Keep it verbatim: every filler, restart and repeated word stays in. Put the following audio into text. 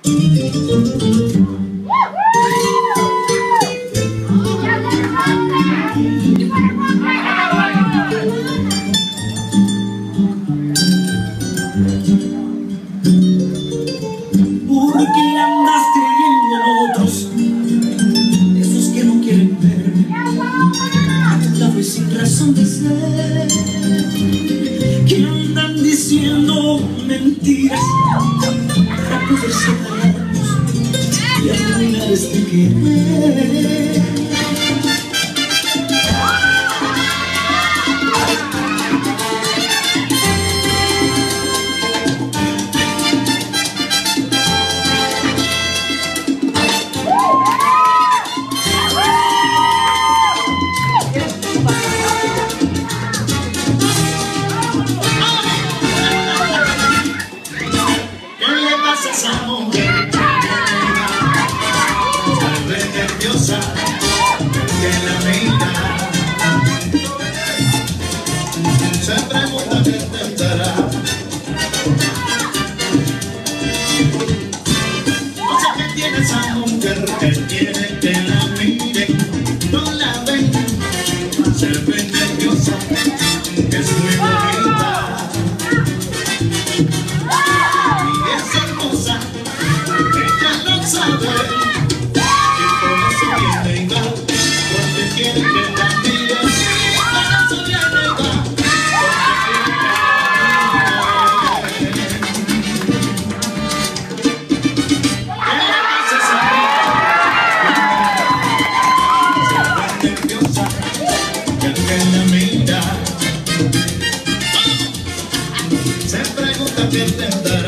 Porque andas creyendo en otros, esos que no quieren ver a tu lado y sin razón de ser, que andan diciendo mentiras para poder separarnos y arruinar este querer. Esa mujer vuelve nerviosa, que la mira, se pregunta qué intentará. No sé qué tiene esa mujer, que quiere que la mire, no la ven, se ve nerviosa, es muy bonita. Se pregunta qué tendrá.